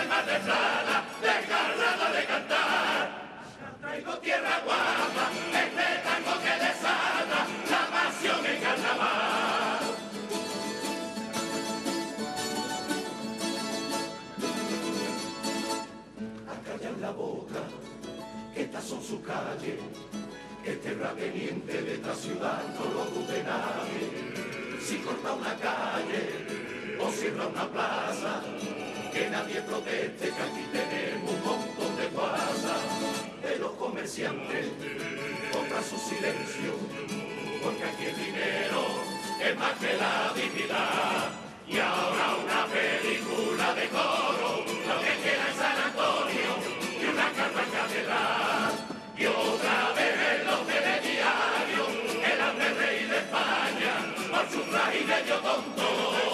del mar de Plata, desgarrada de cantar. Traigo tierra guapa, este tango que desata la pasión en carnaval. Acallan la boca, que estas son sus calles, que terrateniente de esta ciudad no lo dude nadie. Si corta una calle o cierra una plaza, que nadie proteste, que aquí tenemos un montón de guasas de los comerciantes contra su silencio, porque aquí el dinero es más que la dignidad. Y ahora una película de coro, lo que queda en San Antonio, y una carta en catedral, y otra vez en los telediarios, el arte rey de España, por su traje de yo tonto.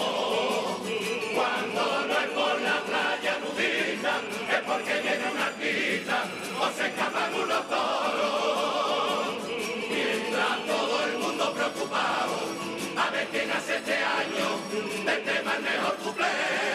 Cuando no es por la playa nudista, es porque viene un artista o se escapan unos toros. Mientras todo el mundo preocupado a ver quién hace este año el tema el mejor cuplé.